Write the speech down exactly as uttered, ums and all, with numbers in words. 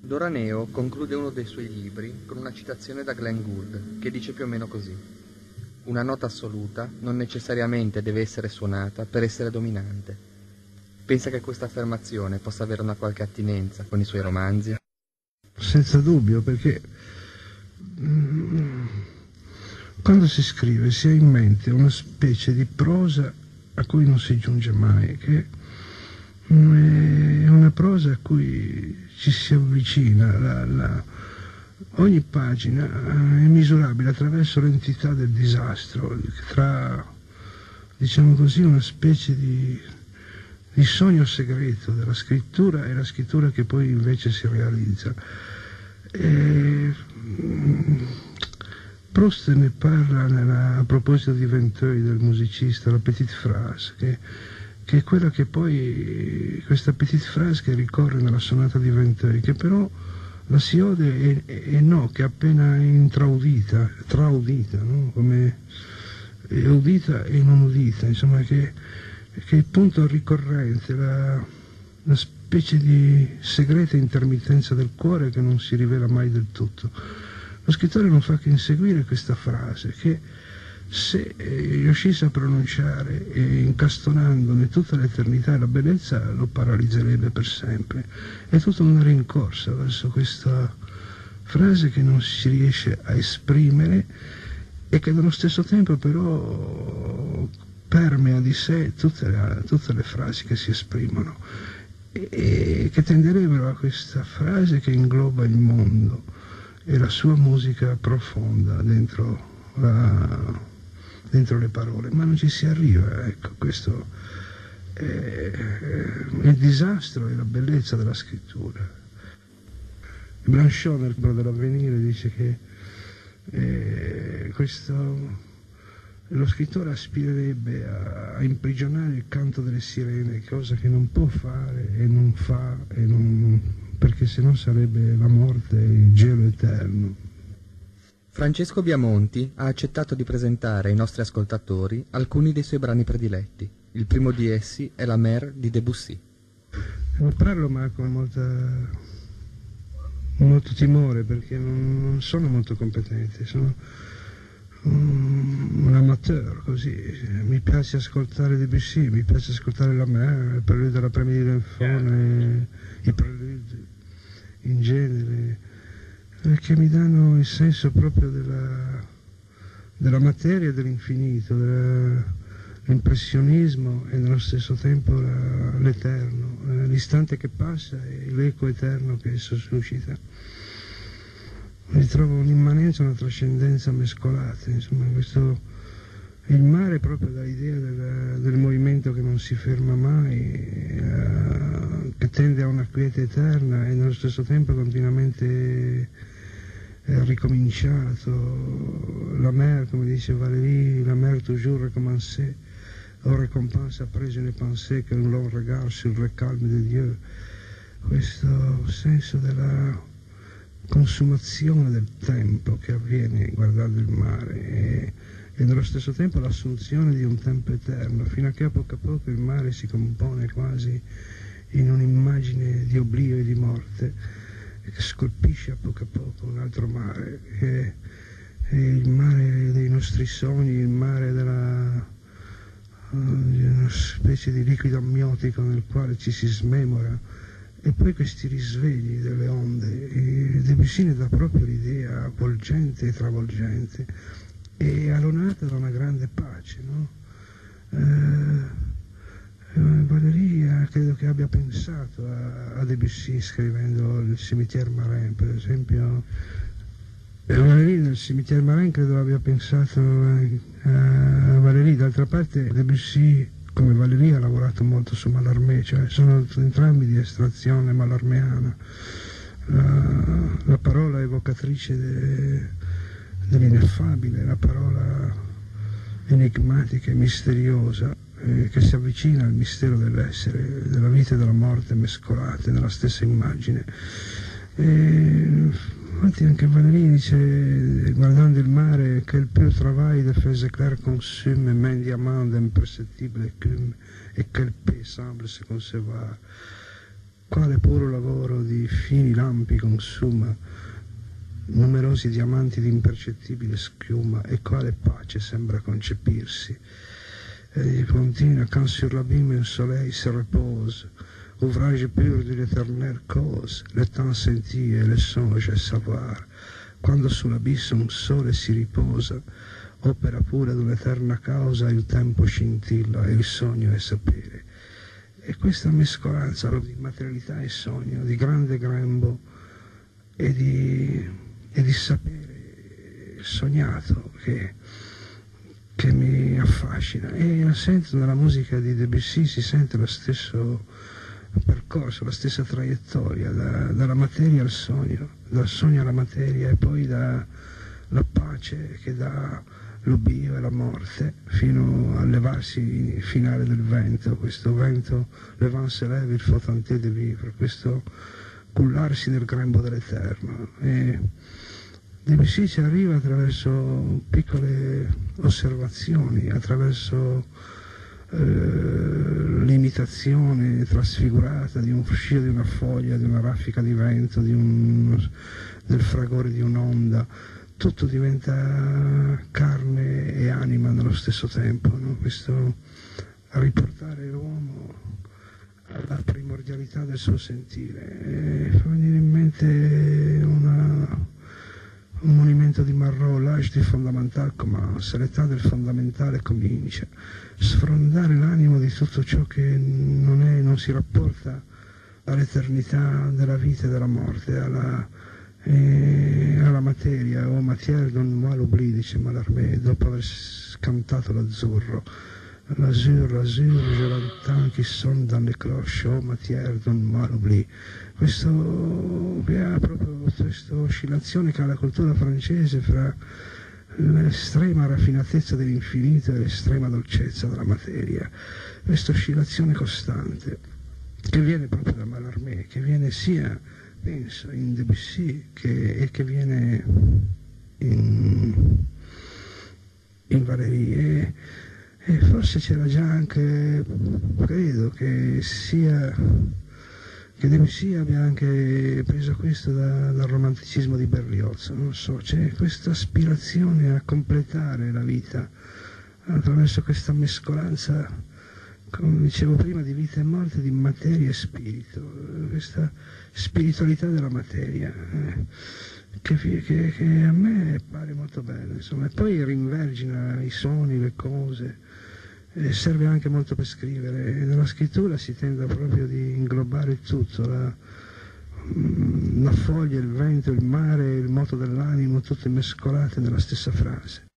Doraneo conclude uno dei suoi libri con una citazione da Glenn Gould, che dice più o meno così: una nota assoluta non necessariamente deve essere suonata per essere dominante. Pensa che questa affermazione possa avere una qualche attinenza con i suoi romanzi? Senza dubbio, perché quando si scrive si ha in mente una specie di prosa a cui non si giunge mai, che è una prosa a cui ci si avvicina. La, la, ogni pagina è misurabile attraverso l'entità del disastro, tra, diciamo così, una specie di, di sogno segreto della scrittura e la scrittura che poi invece si realizza. E, Proust ne parla nella, a proposito di Vinteuil, del musicista, la petite phrase, che, che è quella che poi, questa petite phrase che ricorre nella sonata di Vinteuil, che però la si ode e, e no, che è appena intraudita, traudita, no? Come è udita e non udita, insomma, che, che è il punto ricorrente, la, la specie di segreta intermittenza del cuore che non si rivela mai del tutto. Lo scrittore non fa che inseguire questa frase che, se riuscisse a pronunciare e incastonandone tutta l'eternità e la bellezza, lo paralizzerebbe per sempre. È tutta una rincorsa verso questa frase che non si riesce a esprimere e che nello stesso tempo però permea di sé tutte le, tutte le frasi che si esprimono e, e che tenderebbero a questa frase che ingloba il mondo e la sua musica profonda dentro, la, dentro le parole, ma non ci si arriva. Ecco, questo è, è il disastro e la bellezza della scrittura. Blanchot nel libro dell'Avvenire dice che eh, questo, lo scrittore aspirerebbe a, a imprigionare il canto delle sirene, cosa che non può fare e non fa, e non, perché sennò sarebbe la morte e il gelo eterno. Francesco Biamonti ha accettato di presentare ai nostri ascoltatori alcuni dei suoi brani prediletti. Il primo di essi è La Mer di Debussy. Ne parlo ma con molta, molto timore, perché non, non sono molto competente, sono un, un amateur, così. Mi piace ascoltare Debussy, mi piace ascoltare La Mer, il preludio della Première di Renfone, i preludi in genere, perché mi danno il senso proprio della, della materia e dell'infinito, dell'impressionismo e nello stesso tempo la, l'eterno, l'istante che passa e l'eco eterno che esso suscita. Mi trovo un'immanenza, una trascendenza mescolate, insomma, questo, il mare proprio dà l'idea del, del movimento che non si ferma mai, eh, che tende a una quiete eterna e nello stesso tempo continuamente eh, ricominciato. La mer, come dice Valéry, la mer toujours recommencée, on récompense après une pensée que l'on regarde sur le calme de Dieu. Questo senso della consumazione del tempo che avviene guardando il mare e, e nello stesso tempo l'assunzione di un tempo eterno, fino a che a poco a poco il mare si compone quasi in un'immagine di oblio e di morte che scolpisce a poco a poco un altro mare, che è il mare dei nostri sogni, il mare della, di una specie di liquido amniotico nel quale ci si smemora. E poi questi risvegli delle onde, e Debussy ne dà proprio l'idea avvolgente e travolgente, e alonata da una grande pace, no? Eh, Valéry credo che abbia pensato a, a Debussy scrivendo il Cimetière Marin, per esempio. E Valéry nel Cimetière Marin credo abbia pensato a, a Valéry. D'altra parte Debussy, come Valéry, ha lavorato molto su Mallarmé, cioè sono entrambi di estrazione mallarméana. La, la parola evocatrice de, dell'ineffabile, la parola enigmatica e misteriosa, eh, che si avvicina al mistero dell'essere, della vita e della morte mescolate nella stessa immagine. E, infatti anche Valéry dice, guardando il mare, che il pur travail de feux éclairs consume main diamant d'imperceptible écume et quel paix semble se concevoir. quale puro lavoro di fini lampi consuma numerosi diamanti di impercettibile schiuma, e quale pace sembra concepirsi. Et il continue quand sur l'abîme un soleil se repose, ouvrage pur de l'éternelle cause, le temps scintille et le songe e savoir, quando sull'abisso un sole si riposa, opera pure d'un'eterna causa, il tempo scintilla e il sogno è sapere. E questa mescolanza di materialità e sogno, di grande grembo e di, e di sapere sognato che, che mi affascina. E sento nella musica di Debussy, si sente lo stesso percorso, la stessa traiettoria, da, dalla materia al sogno, dal sogno alla materia, e poi dalla pace che dà l'oblio e la morte, fino al levarsi finale del vento, questo vento, le vent se lève, il faut tenter de vivre, questo cullarsi nel grembo dell'eterno. E Debussy ci arriva attraverso piccole osservazioni, attraverso eh, l'imitazione trasfigurata di un fruscio di una foglia, di una raffica di vento, di un, del fragore di un'onda. Tutto diventa carne e anima nello stesso tempo, no? Questo riportare l'uomo alla primordialità del suo sentire. E fa venire in mente una, un monumento di Marot, l'âge du fondamental commence, l'età del fondamentale comincia, sfrondare l'animo di tutto ciò che non, è, non si rapporta all'eternità della vita e della morte, alla E alla materia, o matière d'un moi l'oubli, dice Mallarmé, dopo aver cantato l'azzurro. L'azur, l'azur, je l'entends qui sonne dans les cloches, o matière d'un moi l'oubli. Questo che ha proprio questa oscillazione che ha la cultura francese fra l'estrema raffinatezza dell'infinito e l'estrema dolcezza della materia. Questa oscillazione costante che viene proprio da Mallarmé, che viene sia, penso, in Debussy che, e che viene in, in Valéry, e, e forse c'era già anche, credo che sia che Debussy abbia anche preso questo da, dal romanticismo di Berlioz, non so, c'è questa aspirazione a completare la vita attraverso questa mescolanza, come dicevo prima, di vita e morte, di materia e spirito, questa spiritualità della materia, eh, che, che, che a me pare molto bella, insomma. E poi rinvergina i suoni, le cose, e serve anche molto per scrivere, e nella scrittura si tende proprio di inglobare il tutto, la, la foglia, il vento, il mare, il moto dell'animo, tutte mescolate nella stessa frase.